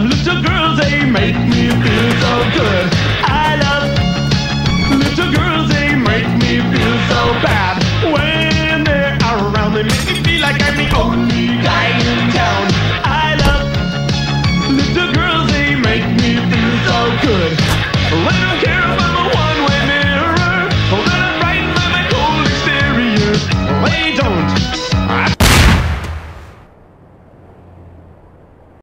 Little girls, they make me feel so good.